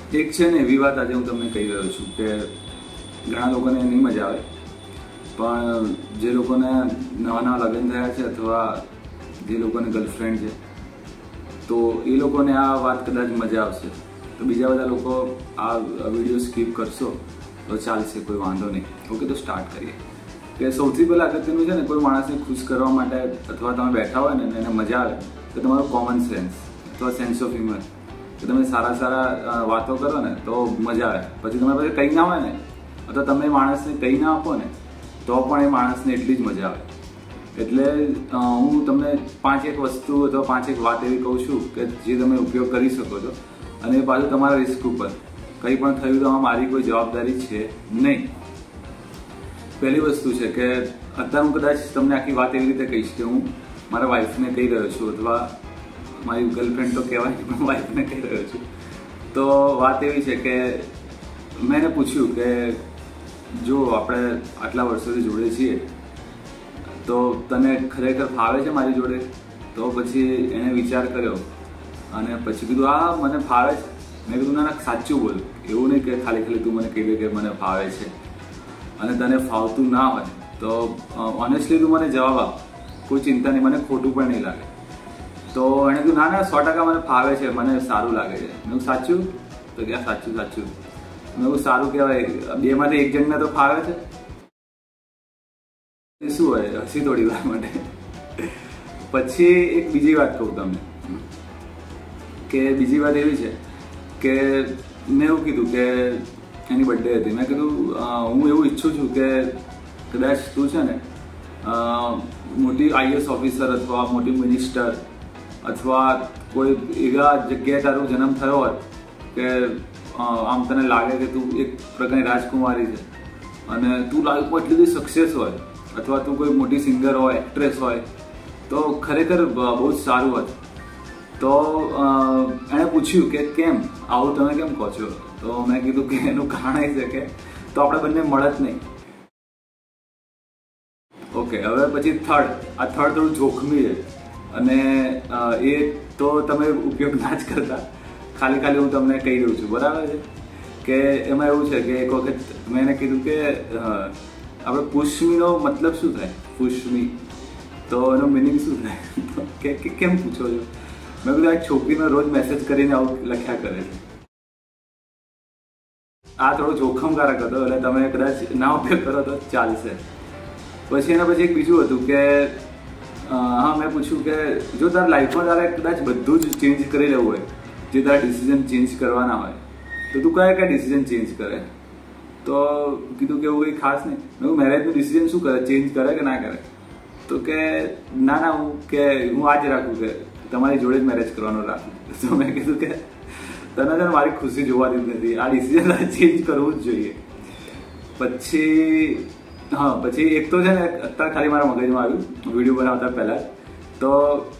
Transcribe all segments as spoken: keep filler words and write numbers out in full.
એક છે ને એવી વાત આજે હું તમને કહી રહ્યો છું કે ઘણા લોકોને નહીં મજા આવે, પણ જે લોકોને નવા નવા લગ્ન થયા છે અથવા જે લોકોને ગર્લફ્રેન્ડ છે તો એ લોકોને આ વાત કદાચ મજા આવશે. તો બીજા બધા લોકો આ વિડીયો સ્કીપ કરશો તો ચાલશે, કોઈ વાંધો નહીં. ઓકે, તો સ્ટાર્ટ કરીએ. કે સૌથી પહેલાં અગત્યનું છે ને, કોઈ માણસને ખુશ કરવા માટે અથવા તમે બેઠા હોય ને એને મજા આવે તો તમારો કોમન સેન્સ અથવા સેન્સ ઓફ હ્યુમર, કે તમે સારા સારા વાતો કરો ને તો મજા આવે. પછી તમારે પાસે કંઈ ના હોય ને અથવા તમે માણસને કંઈ ના આપો ને તો પણ એ માણસને એટલી જ મજા આવે. એટલે હું તમને પાંચ એક વસ્તુ અથવા પાંચ એક વાત એવી કહું છું કે જે તમે ઉપયોગ કરી શકો છો, અને એ પાછું તમારા રિસ્ક ઉપર. કંઈ પણ થયું તો મારી કોઈ જવાબદારી છે નહીં. પહેલી વસ્તુ છે કે અત્યારે હું કદાચ તમને આખી વાત એવી રીતે કહીશ કે હું મારા વાઈફને કહી રહ્યો છું, અથવા મારી ગર્લફ્રેન્ડ તો કહેવાય પણ વાઈફને કહી રહ્યો છું. તો વાત એવી છે કે મેં એને પૂછ્યું કે જો આપણે આટલા વર્ષોથી જોડે છીએ તો તને ખરેખર ફાવે છે મારી જોડે? તો પછી એણે વિચાર કર્યો અને પછી કીધું હા મને ફાવે છે. મેં કીધું ના ના સાચું બોલ, એવું નહીં કે ખાલી ખાલી તું મને કહી દે કે મને ફાવે છે અને તને ફાવતું ના હોય તો ઓનેસ્ટલી તું મને જવાબ આપ, કોઈ ચિંતા નહીં, મને ખોટું પણ નહીં લાગે. તો એણે કીધું ના ના સો ટકા મને ફાવે છે, મને સારું લાગે છે. મેં સાચું? તો ક્યાં સાચું સાચું. મેં કહું સારું કહેવાય, બેમાંથી એક જણને તો ફાવે છે. શું હોય, હસી થોડી વાર માટે. પછી એક બીજી વાત કહું તમને, કે બીજી વાત એવી છે કે મેં એવું કીધું કે એની બર્થડે હતી. મેં કીધું હું એવું ઈચ્છું છું કે કદાચ તું છે ને મોટી આઈએસ ઓફિસર અથવા મોટી મિનિસ્ટર અથવા કોઈ એવા જગ્યાએ તારો જન્મ થયો હોય કે આમ તને લાગે કે તું એક પ્રકારની રાજકુમારી છે અને તું લાઈફમાં એટલી બધી સક્સેસ હોય, અથવા તું કોઈ મોટી સિંગર હોય, એક્ટ્રેસ હોય, તો ખરેખર બહુ જ સારું હોત. તો એણે પૂછ્યું કે કેમ આવું તમે કેમ કહો છો? તો મેં કીધું કે એનું કારણ એ છે કે તો આપણે બંને મળત નહીં. ઓકે, હવે પછી થર્ડ, આ થર્ડ થોડું જોખમી છે અને એ તો તમે ઉપયોગ ના જ કરતા, ખાલી ખાલી હું તમને કહી રહ્યું છું, બરાબર છે? કે એમાં એવું છે કે એક વખત મેં એને કીધું કે આપણે પુષ્મીનો મતલબ શું થાય? પુષ્મી તો એનો મિનિંગ શું થાય? કે કેમ પૂછો છો? મેં કીધું આ છોકરીનો રોજ મેસેજ કરીને આવું લખ્યા કરે છે. આ થોડો જોખમકારક હતો એટલે તમે કદાચ ના ઉપયોગ કરો તો ચાલશે. પછી એના પછી એક બીજું હતું કે હા મેં પૂછ્યું કે જો તારા લાઈફમાં તારે કદાચ બધું જ ચેન્જ કરી લેવું હોય, જે તારા ડિસિઝન ચેન્જ કરવાના હોય, તો તું કયા કયા ડિસિઝન ચેન્જ કરે? તો કીધું કે એવું કંઈ ખાસ નહીં. મેં મેરેજનું ડિસિઝન શું કરે, ચેન્જ કરે કે ના કરે? તો કે ના ના હું કે હું આ જ રાખું કે તમારી જોડે જ મેરેજ કરવાનો રાખું. તો મેં કીધું કે તને છે મારી ખુશી જોવાતી જ નથી, આ ડિસિઝન ચેન્જ કરવું જ જોઈએ. પછી હા પછી એક તો છે ને અત્યારે ખાલી મારા મગજમાં આવ્યું વિડીયો બનાવતા પહેલાં, તો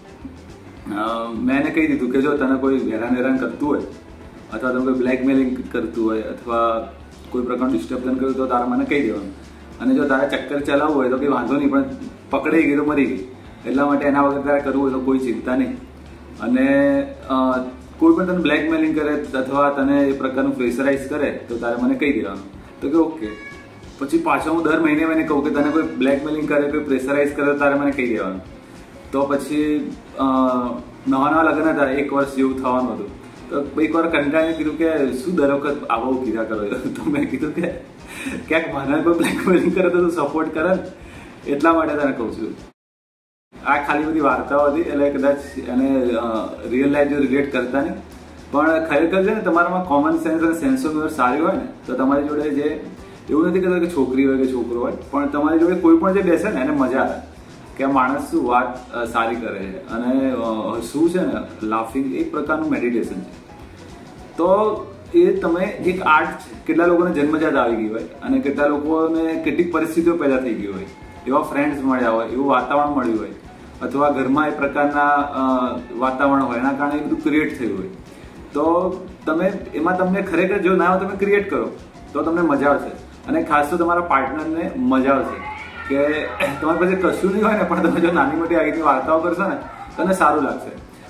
મેં એને કહી દીધું કે જો તને કોઈ હેરાન હેરાન કરતું હોય અથવા તમે કોઈ બ્લેકમેલિંગ કરતું હોય અથવા કોઈ પ્રકારનું ડિસ્ટર્બન્સ કર્યું તો તારે મને કહી દેવાનું. અને જો તારે ચક્કર ચલાવવું હોય તો કંઈ વાંધો નહીં, પણ પકડાઈ ગઈ તો મરી ગઈ. એટલા માટે એના વગર તારે કરવું હોય તો કોઈ ચિંતા નહીં. અને કોઈ પણ તને બ્લેકમેલિંગ કરે અથવા તને એ પ્રકારનું પ્રેશરાઇઝ કરે તો તારે મને કહી દેવાનું. તો કે ઓકે. પછી પાછો હું દર મહિને મને કહું કે તને કોઈ બ્લેકમેલિંગ કરે, કોઈ પ્રેશરાઇઝ કરે તો તારે મને કહી દેવાનું. તો પછી નવા નવા લગ્ન હતા, એક વર્ષ જેવું થવાનું હતું. તો એક વાર કંટાળીને કીધું કે શું દર વખત આવો કીધા કરો? તો મેં કીધું કે ક્યાંક મને કોઈ બ્લેકમેલિંગ કરે તો તું સપોર્ટ કરે ને, એટલા માટે તને કહું છું. આ ખાલી બધી વાર્તાઓ હતી, એટલે કદાચ એને રિયલ લાઈફ જો રિલેટ કરતા નહીં, પણ ખરેખર છે ને તમારામાં કોમન સેન્સ અને સેન્સ ઓફ હ્યુમર સારી હોય ને તો તમારી જોડે જે એવું નથી કહેતા કે છોકરી હોય કે છોકરો હોય, પણ તમારી જોડે કોઈ પણ જે બેસે ને એને મજા આવે કે આ માણસ શું વાત સારી કરે છે. અને શું છે ને લાફિંગ એક પ્રકારનું મેડિટેશન છે. તો એ તમે એક આર્ટ છે. કેટલા લોકોને જન્મજાત આવી ગઈ હોય અને કેટલા લોકોને કેટલીક પરિસ્થિતિઓ પેદા થઈ ગઈ હોય, એવા ફ્રેન્ડ્સ મળ્યા હોય, એવું વાતાવરણ મળ્યું હોય, અથવા ઘરમાં એ પ્રકારના વાતાવરણ હોય, એના કારણે એ બધું ક્રિએટ થયું હોય. તો તમે એમાં તમને ખરેખર જો ના હોય તમે ક્રિએટ કરો તો તમને મજા આવશે. અને ખાસ તો તમારા પાર્ટનરને મજા આવશે કે તમારી પાસે કશું નહીં હોય ને પણ તમે જો નાની મોટી આવી વાર્તાઓ કરશો ને તને સારું લાગશે.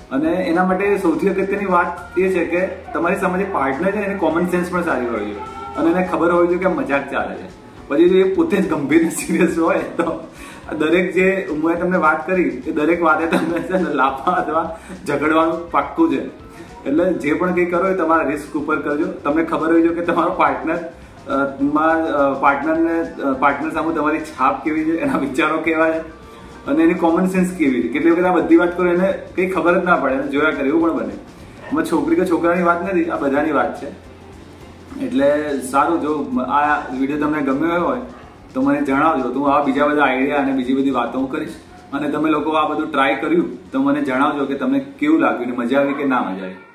અને એના માટે સૌથી અગત્યની વાત એ છે કે તમારી સામે જે પાર્ટનર છે એને કોમન સેન્સ પણ સારી હોવી જોઈએ અને એને ખબર હોવી જોઈએ કે મજાક ચાલે છે. પછી જો એ પોતે જ ગંભીર સિરિયસ હોય તો દરેક જે મેં તમને વાત કરી એ દરેક વાતે તમને છે ને લાફા અથવા ઝઘડવાનું પાક્કું છે. એટલે જે પણ કંઈ કરો એ તમારા રિસ્ક ઉપર કરજો. તમને ખબર હોવી જોઈએ કે તમારો પાર્ટનર માં પાર્ટનરને પાર્ટનર સામે તમારી છાપ કેવી છે, એના વિચારો કેવા છે અને એની કોમન સેન્સ કેવી છે. કેટલી વખત આ બધી વાત કરો એને કંઈ ખબર જ ના પડે, એને જોયા કરે એવું પણ બને. એમાં છોકરી કે છોકરાની વાત નથી, આ બધાની વાત છે. એટલે સારું, જો આ વિડીયો તમને ગમ્યો હોય તો મને જણાવજો, તો હું આવા બીજા બધા આઈડિયા અને બીજી બધી વાતો હું કરીશ. અને તમે લોકો આ બધું ટ્રાય કર્યું તો મને જણાવજો કે તમને કેવું લાગ્યું, મજા આવી કે ના મજા આવી.